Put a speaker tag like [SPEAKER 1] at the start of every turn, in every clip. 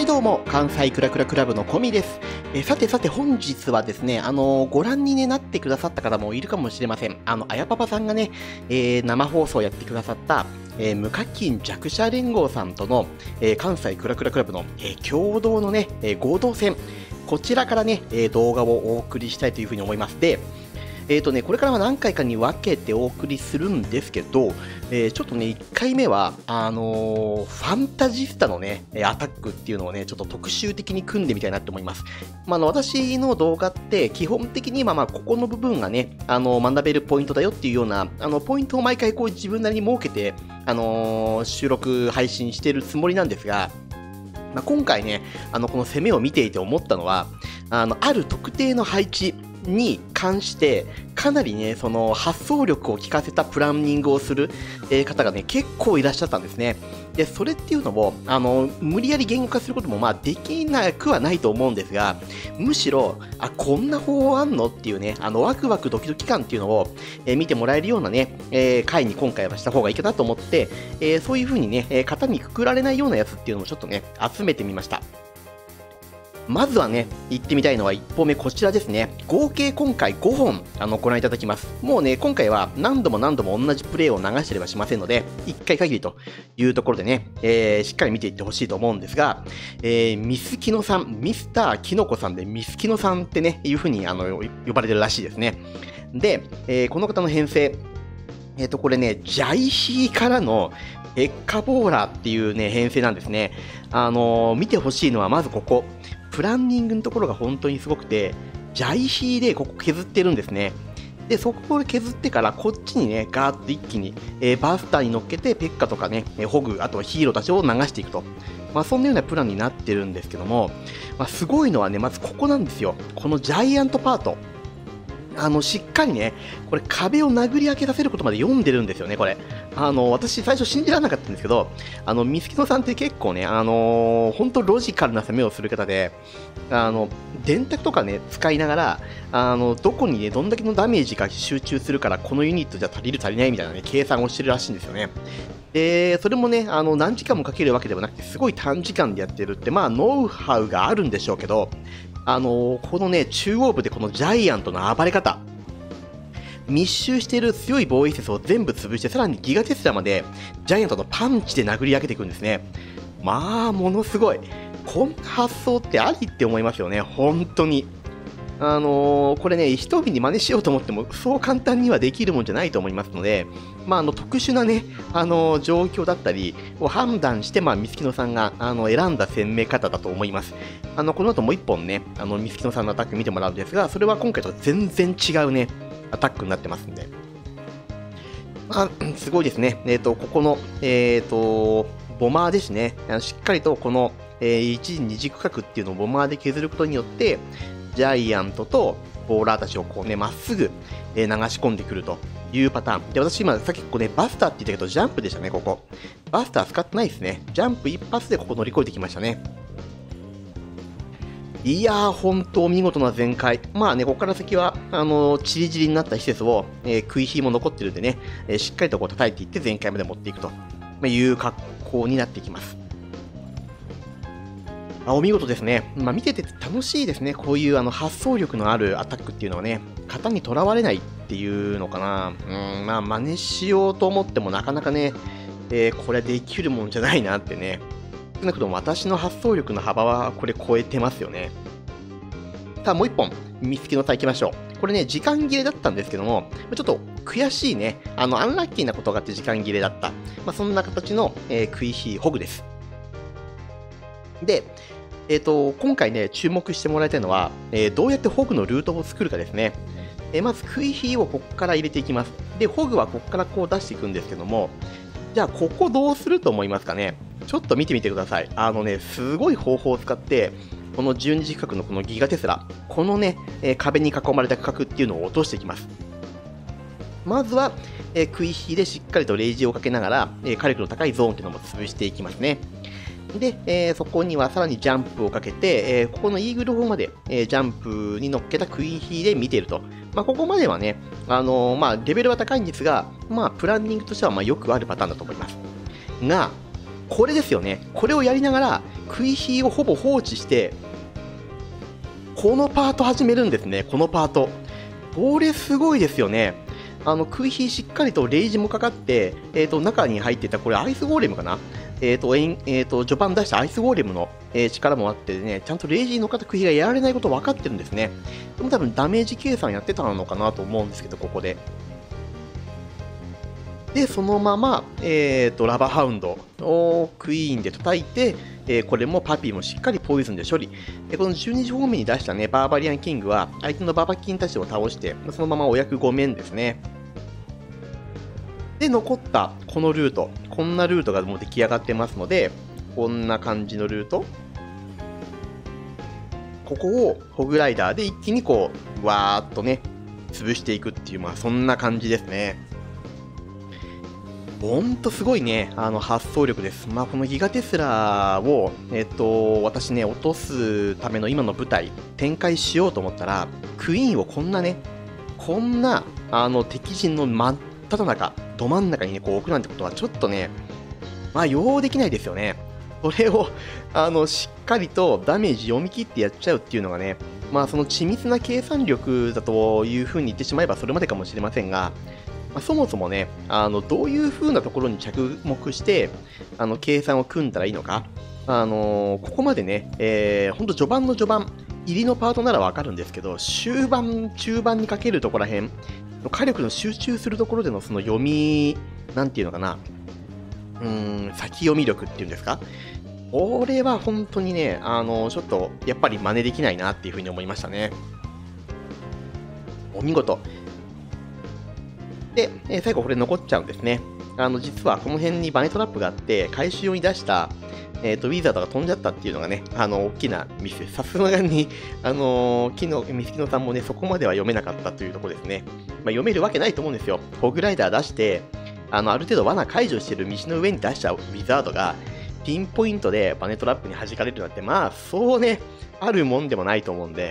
[SPEAKER 1] どうも、関西クラクラクラブのコミです。さてさて本日はですね、ご覧に、なってくださった方もいるかもしれません。あやパパさんがね、生放送やってくださった、無課金弱者連合さんとの、関西クラクラクラブの、共同のね、合同戦。こちらからね、動画をお送りしたいというふうに思います。で、これからは何回かに分けてお送りするんですけど、ちょっとね、1回目は、ファンタジスタのね、アタックっていうのをね、ちょっと特集的に組んでみたいなって思います。私の動画って、基本的にここの部分がね、学べるポイントだよっていうような、ポイントを毎回こう自分なりに設けて、収録、配信してるつもりなんですが、今回ね、この攻めを見ていて思ったのは、ある特定の配置に関して、かなりね、その発想力を効かせたプランニングをする、方がね、結構いらっしゃったんですね。で、それっていうのも、無理やり言語化することもできなくはないと思うんですが、むしろ、こんな方法あんのっていうね、ワクワクドキドキ感っていうのを、見てもらえるようなね、回に今回はした方がいいかなと思って、そういう風にね、型にくくられないようなやつっていうのをちょっとね、集めてみました。まずはね、言ってみたいのは1本目こちらですね。合計今回5本ご覧いただきます。もうね、今回は何度も同じプレイを流してればしませんので、1回限りというところでね、しっかり見ていってほしいと思うんですが、ミスキノさん、ミスターキノコさんでミスキノさんってね、いう風に呼ばれてるらしいですね。で、この方の編成、これね、ジャイヒーからのエッカボーラーっていうね、編成なんですね。見てほしいのはまずここ。プランニングのところが本当にすごくて、ジャイヒーでここ削ってるんですね。で、そこを削ってからこっちにね、ガーッと一気に、バスターに乗っけて、ペッカとかね、ホグ、あとはヒーローたちを流していくと。そんなようなプランになってるんですけども、すごいのはね、まずここなんですよ。このジャイアントパート。しっかりね、これ壁を殴り開けさせることまで読んでるんですよね、これ。私最初信じられなかったんですけど、ミスキノさんって結構ね、本当ロジカルな攻めをする方で、電卓とかね、使いながら、どこにね、どんだけのダメージが集中するから、このユニットじゃ足りる足りないみたいなね、計算をしてるらしいんですよね。で、それもね、何時間もかけるわけではなくて、すごい短時間でやってるって、ノウハウがあるんでしょうけど、このね、中央部でこのジャイアントの暴れ方。密集している強い防衛施設を全部潰して、さらにギガテスラまでジャイアントのパンチで殴り上げていくんですね。ものすごい。こんな発想ってありって思いますよね、本当に。これね、一人に真似しようと思っても、そう簡単にはできるもんじゃないと思いますので、特殊なね、状況だったりを判断して、ミスキノさんが、選んだ攻め方だと思います。この後もう一本ね、ミスキノさんのアタック見てもらうんですが、それは今回と全然違うね、アタックになってますんで。すごいですね。ここの、ボマーですね。しっかりとこの、1時2時区画っていうのをボマーで削ることによって、ジャイアントとボーラーたちをこうね、まっすぐ、流し込んでくるというパターン。で、私今さっきここね、バスターって言ったけど、ジャンプでしたね、ここ。バスター使ってないですね。ジャンプ一発でここ乗り越えてきましたね。いやー、本当見事な全開。ここから先は、チリチリになった施設を、食い火も残ってるんでね、しっかりとこう叩いていって全開まで持っていくという格好になってきます。お見事ですね。見てて楽しいですね。こういう発想力のあるアタックっていうのはね、型にとらわれないっていうのかな。真似しようと思ってもなかなかね、これできるもんじゃないなってね。少なくとも私の発想力の幅はこれ超えてますよね。さあもう一本、ミスキノさん行きましょう。これね、時間切れだったんですけども、ちょっと悔しいね、アンラッキーなことがあって時間切れだった。そんな形の、食い火ホグです。で、今回ね、注目してもらいたいのは、どうやってホグのルートを作るかですね。まず、食い火をここから入れていきます。で、ホグはここからこう出していくんですけども、じゃあ、ここどうすると思いますかね。ちょっと見てみてください。すごい方法を使って、この12時区画のこのギガテスラ、このね、壁に囲まれた区画っていうのを落としていきます。まずは、食い火でしっかりとレイジをかけながら、火力の高いゾーンっていうのも潰していきますね。で、そこにはさらにジャンプをかけて、ここのイーグル砲まで、ジャンプに乗っけた食い火で見ていると。ここまではね、レベルは高いんですが、プランニングとしてはよくあるパターンだと思います。が、 これですよね。これをやりながら、クイヒーをほぼ放置して、このパート始めるんですね、このパート。これすごいですよね。クイヒーしっかりとレイジもかかって、中に入ってた、これアイスゴーレムかな。序盤出したアイスゴーレムの、力もあってね、ちゃんとレイジーの方クイヒーがやられないこと分かってるんですね。でも多分ダメージ計算やってたのかなと思うんですけど、ここで。で、そのまま、ラバーハウンドをクイーンで叩いて、これもパピーもしっかりポイズンで処理。この12時方面に出したね、バーバリアンキングは、相手のバーバキンたちを倒して、そのままお役御免ですね。で、残ったこのルート、こんなルートがもう出来上がってますので、こんな感じのルート。ここをホグライダーで一気にこう、わーっとね、潰していくっていう、まあそんな感じですね。ほんとすごいね、発想力です。まあ、このギガテスラを、私ね、落とすための今の舞台、展開しようと思ったら、クイーンをこんなね、こんな、敵陣の真っ只中、ど真ん中にね、こう置くなんてことはちょっとね、まあ、ようできないですよね。それを、しっかりとダメージ読み切ってやっちゃうっていうのがね、まあ、その緻密な計算力だというふうに言ってしまえばそれまでかもしれませんが、そもそもね、どういう風なところに着目して、計算を組んだらいいのか、ここまでね、ほんと序盤の序盤、入りのパートならわかるんですけど、終盤、中盤にかけるところらへん、火力の集中するところでのその読み、なんていうのかな、先読み力っていうんですか、これは本当にね、ちょっと、やっぱり真似できないなっていう風に思いましたね。お見事。で、最後これ残っちゃうんですね。実はこの辺にバネトラップがあって、回収用に出した、ウィザードが飛んじゃったっていうのがね、大きなミスです。さすがに、ミスキノさんもね、そこまでは読めなかったというところですね。まあ、読めるわけないと思うんですよ。ホグライダー出して、ある程度罠解除してる道の上に出したウィザードが、ピンポイントでバネトラップに弾かれるなんて、まあ、そうね、あるもんでもないと思うんで、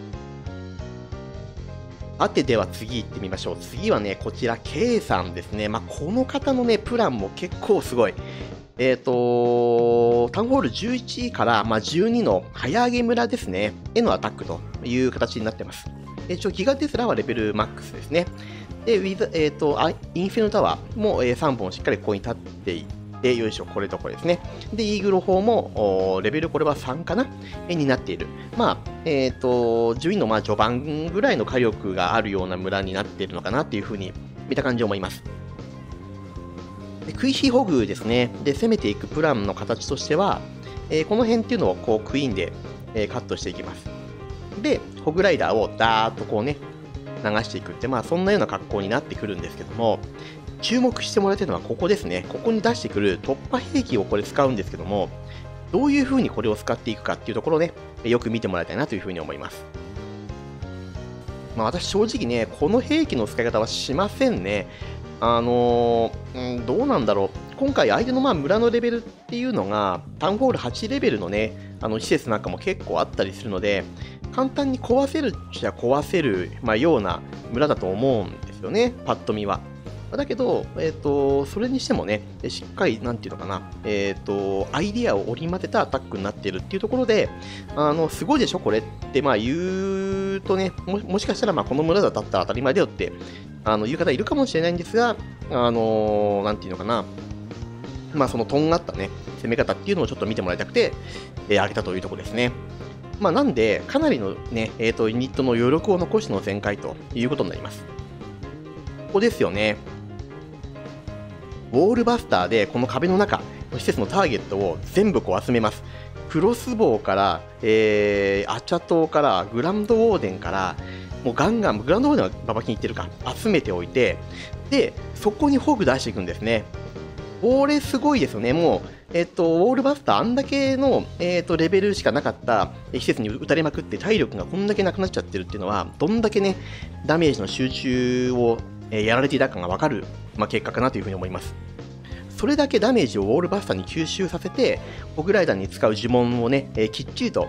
[SPEAKER 1] さて、では次行ってみましょう。次はね、こちら、K さんですね。まあ、この方のね、プランも結構すごい。タウンホール11から、まあ、12の早上げ村ですね。へのアタックという形になってます。ギガテスラはレベルマックスですね。で、インフェルタワーも、3本しっかりここに立っていて、よいしょ、これとこれですね。で、イーグル砲も、レベルこれは3かなになっている。まあ、順位のまあ序盤ぐらいの火力があるような村になっているのかなっていうふうに見た感じ思います。でクイヒホグですね。で、攻めていくプランの形としては、この辺っていうのをこうクイーンで、カットしていきます。で、ホグライダーをダーッとこうね、流していくって、まあそんなような格好になってくるんですけども、注目してもらいたいのはここですね。ここに出してくる突破兵器をこれ使うんですけども、どういう風にこれを使っていくかっていうところをね、よく見てもらいたいなという風に思います。まあ私正直ね、この兵器の使い方はしませんね。どうなんだろう。今回相手のまあ村のレベルっていうのが、タウンホール8レベルのね、施設なんかも結構あったりするので、簡単に壊せるっちゃ壊せる、まあ、ような村だと思うんですよね、パッと見は。だけど、それにしてもね、しっかり、なんていうのかな、アイディアを織り交ぜたアタックになっているっていうところで、すごいでしょ、これって、まあ、言うとね、もしかしたら、まあ、この村だったら当たり前だよって、言う方いるかもしれないんですが、なんていうのかな、まあ、そのとんがったね、攻め方っていうのをちょっと見てもらいたくて、あげたというところですね。まあ、なんで、かなりのね、ユニットの余力を残しての全開ということになります。ここですよね。ウォールバスターでこの壁の中の施設のターゲットを全部こう集めます。クロスボウから、アチャ島から、グランドウォーデンから、もうガンガン、グランドウォーデンはババキに行ってるか、集めておいて、で、そこにホグ出していくんですね。これすごいですよね。もう、ウォールバスター、あんだけの、レベルしかなかった施設に撃たれまくって体力がこんだけなくなっちゃってるっていうのは、どんだけね、ダメージの集中を、やられていたかがわかる、まあ、結果かなというふうに思います。それだけダメージをウォールバスターに吸収させて、ホグライダーに使う呪文をね、きっちりと、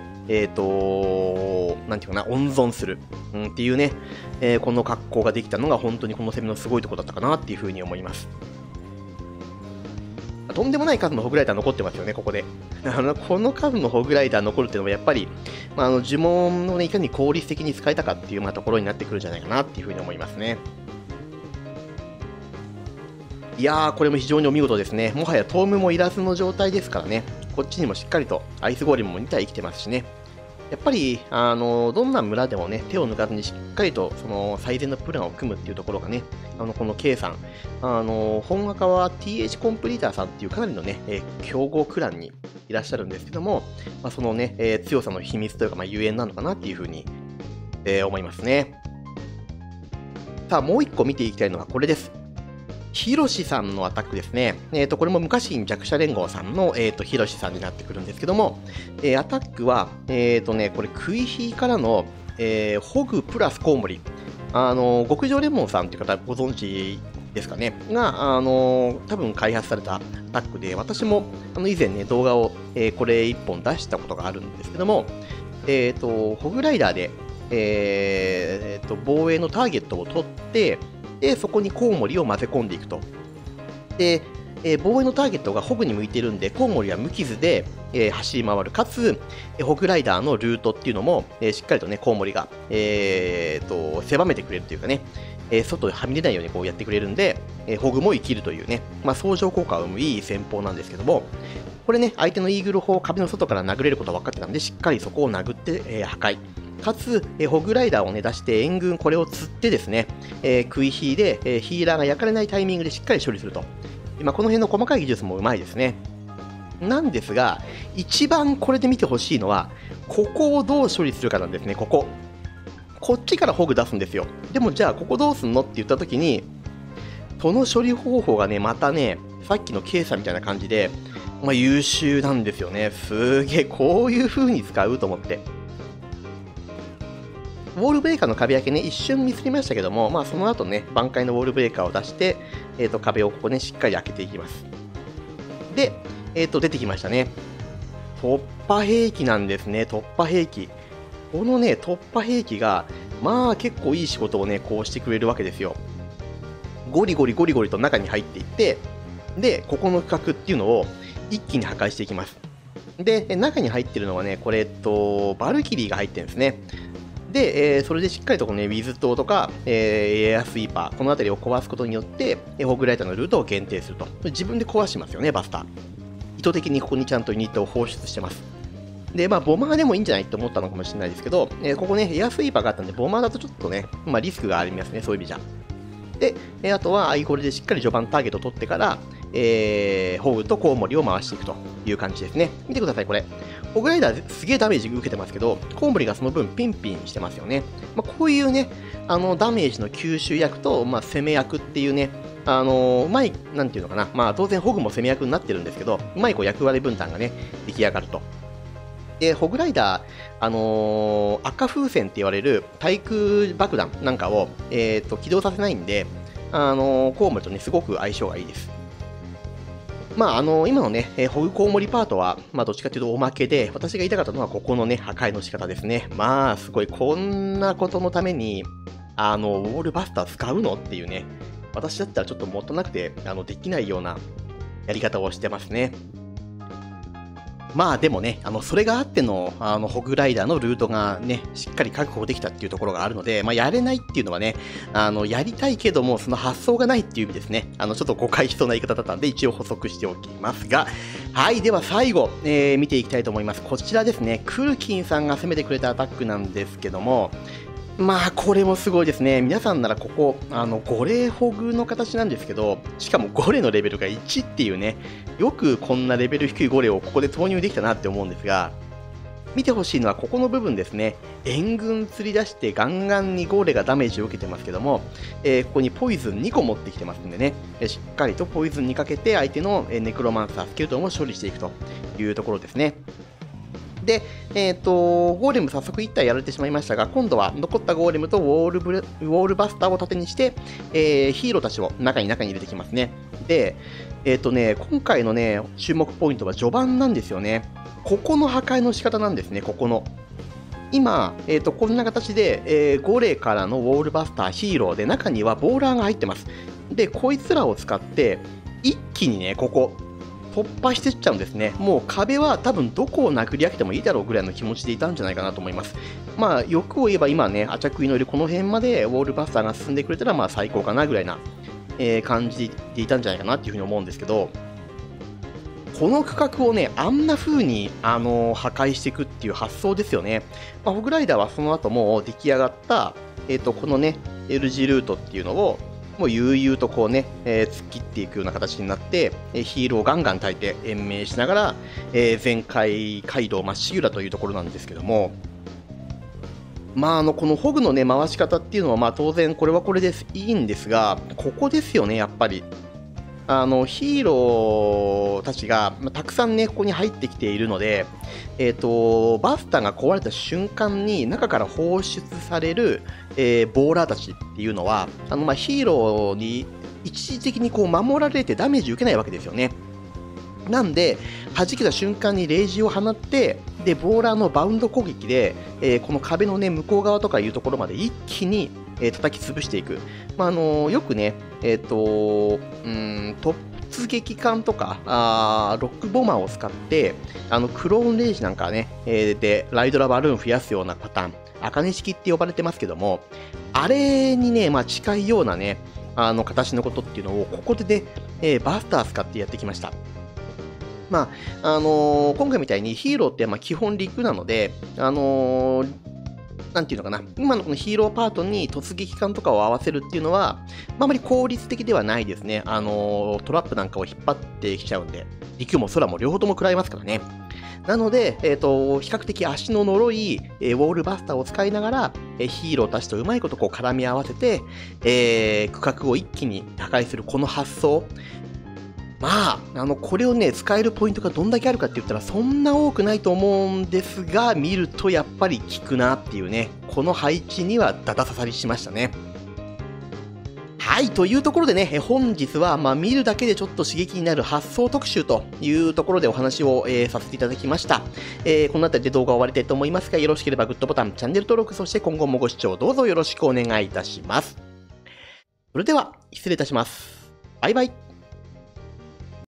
[SPEAKER 1] なんていうかな、温存する、っていうね、この格好ができたのが本当にこの攻めのすごいところだったかなっていうふうに思います。 とんでもない数のホグライダー残ってますよね、ここで。この数のホグライダー残るっていうのもやっぱり、呪文をね、いかに効率的に使えたかっていう、ところになってくるんじゃないかなっていうふうに思いますね。いやー、これも非常にお見事ですね。もはやトームもいらずの状態ですからね。こっちにもしっかりとアイスゴーレムも2体生きてますしね。やっぱり、どんな村でもね、手を抜かずにしっかりと、その、最善のプランを組むっていうところがね、この K さん、本赤は TH コンプリーターさんっていうかなりのね、強豪クランにいらっしゃるんですけども、そのね、強さの秘密というか、ゆえんなのかなっていうふうに、思いますね。さあ、もう一個見ていきたいのがこれです。ヒロシさんのアタックですね。これも昔弱者連合さんの、ヒロシさんになってくるんですけども、アタックは、これ、クイヒーからの、ホグプラスコウモリ。極上レモンさんという方ご存知ですかね。が、多分開発されたアタックで、私も以前ね、動画を、これ1本出したことがあるんですけども、ホグライダーで、防衛のターゲットを取って、で、そこにコウモリを混ぜ込んでいくと。で、防衛のターゲットがホグに向いてるんで、コウモリは無傷で、走り回る。かつ、ホグライダーのルートっていうのも、しっかりとね、コウモリが、狭めてくれるというかね、外ではみ出ないようにこうやってくれるんで、ホグも生きるというね、相乗効果を生むいい戦法なんですけども、これね、相手のイーグル砲を壁の外から殴れることは分かってたんで、しっかりそこを殴って、破壊。かつ、ホグライダーをね、出して援軍これを釣ってですね、クイヒーで、ヒーラーが焼かれないタイミングでしっかり処理すると。この辺の細かい技術もうまいですね。なんですが、一番これで見てほしいのは、ここをどう処理するかなんですね、ここ。こっちからホグ出すんですよ。でもじゃあ、ここどうすんのって言った時に、その処理方法がね、またね、さっきの K さんみたいな感じで、優秀なんですよね。すげえ、こういう風に使うと思って。ウォールブレーカーの壁開けね、一瞬ミスりましたけども、その後ね、挽回のウォールブレーカーを出して、壁をここね、しっかり開けていきます。で、出てきましたね。突破兵器なんですね、突破兵器。このね、突破兵器が、結構いい仕事をね、こうしてくれるわけですよ。ゴリゴリゴリゴリと中に入っていって、で、ここの区画っていうのを一気に破壊していきます。で、中に入ってるのはね、これ、バルキリーが入ってるんですね。で、それでしっかりとこの、ね、ウィズ島とか、エアスイーパー、この辺りを壊すことによって、ホグライダーのルートを限定すると。自分で壊しますよね、バスター。意図的にここにちゃんとユニットを放出してます。で、ボマーでもいいんじゃないって思ったのかもしれないですけど、ここね、エアスイーパーがあったんで、ボマーだとちょっとね、リスクがありますね、そういう意味じゃ。で、あとはアイコレでしっかり序盤ターゲットを取ってから、ホグとコウモリを回していくという感じですね。見てください、これ。ホグライダーすげえダメージ受けてますけど、コウモリがその分ピンピンしてますよね。こういうね、ダメージの吸収役と、攻め役っていうね、うまい、なんていうのかな、当然ホグも攻め役になってるんですけど、うまいこう役割分担がね、出来上がると。で、ホグライダー、赤風船って言われる対空爆弾なんかを、起動させないんで、コウモリとね、すごく相性がいいです。今のね、ホグコウモリパートは、どっちかというとおまけで、私が言いたかったのはここのね、破壊の仕方ですね。すごい、こんなことのために、ウォールバスター使うのっていうね、私だったらちょっともっとなくて、できないようなやり方をしてますね。でもね、それがあっての、ホグライダーのルートがね、しっかり確保できたっていうところがあるので、やれないっていうのはね、やりたいけども、その発想がないっていう意味ですね。ちょっと誤解しそうな言い方だったんで、一応補足しておきますが、はい、では最後、見ていきたいと思います。こちらですね、クルキンさんが攻めてくれたアタックなんですけども、これもすごいですね。皆さんならここ、ゴレホグの形なんですけど、しかもゴレのレベルが1っていうね、よくこんなレベル低いゴレをここで投入できたなって思うんですが、見てほしいのはここの部分ですね。援軍釣り出してガンガンにゴーレがダメージを受けてますけども、ここにポイズン2個持ってきてますんでね、しっかりとポイズンにかけて相手のネクロマンサー、スケルトンを処理していくというところですね。で、ゴーレム早速1体やられてしまいましたが、今度は残ったゴーレムとウォールバスターを盾にして、ヒーローたちを中に入れてきますね。で、今回のね、注目ポイントは序盤なんですよね。ここの破壊の仕方なんですね、ここの。今、こんな形で、ゴレからのウォールバスター、ヒーローで、中にはボーラーが入ってます。で、こいつらを使って、一気にね、ここ、 突破してっちゃうんですね。もう壁は多分どこを殴り上げてもいいだろうぐらいの気持ちでいたんじゃないかなと思います。まあ、欲を言えば今ね、アチャクイのいるこの辺までウォールバスターが進んでくれたらまあ最高かなぐらいな、感じでいたんじゃないかなっていうふうに思うんですけど、この区画をね、あんな風に、破壊していくっていう発想ですよね。まあ、ホグライダーはその後もう出来上がった、このね、L 字ルートっていうのを、もう悠々とこうね、突っ切っていくような形になって、ヒールをガンガン焚いて延命しながら、全開街道まっしぐらというところなんですけども、まあ、このホグのね、回し方っていうのは、まあ当然これはこれですいいんですが、ここですよね、やっぱり。ヒーローたちが、まあ、たくさんね、ここに入ってきているので、バスターが壊れた瞬間に中から放出される、ボーラーたちっていうのは、まあ、ヒーローに一時的にこう守られてダメージ受けないわけですよね。なんで、弾けた瞬間にレイジを放って、で、ボーラーのバウンド攻撃で、この壁のね、向こう側とかいうところまで一気に、叩き潰していく。まあ、よくね、突撃艦とか、ロックボマーを使って、クローンレイジなんかね、で、ライドラバルーン増やすようなパターン、茜式って呼ばれてますけども、あれにね、まあ、近いようなね、形のことっていうのを、ここでね、バスター使ってやってきました。まあ、今回みたいにヒーローってまあ基本陸なので、なんていうのかな、今のこのヒーローパートに突撃艦とかを合わせるっていうのは、まあ、あまり効率的ではないですね。トラップなんかを引っ張ってきちゃうんで、陸も空も両方とも食らいますからね。なので、比較的足の呪い、ウォールバスターを使いながら、ヒーローたちとうまいことこう絡み合わせて、区画を一気に破壊するこの発想。まあ、これをね、使えるポイントがどんだけあるかって言ったら、そんな多くないと思うんですが、見るとやっぱり効くなっていうね、この配置にはダダ刺さりしましたね。はい、というところでね、本日は、まあ、見るだけでちょっと刺激になる発想特集というところでお話を、させていただきました。この辺りで動画を終わりたいと思いますが、よろしければグッドボタン、チャンネル登録、そして今後もご視聴どうぞよろしくお願いいたします。それでは、失礼いたします。バイバイ。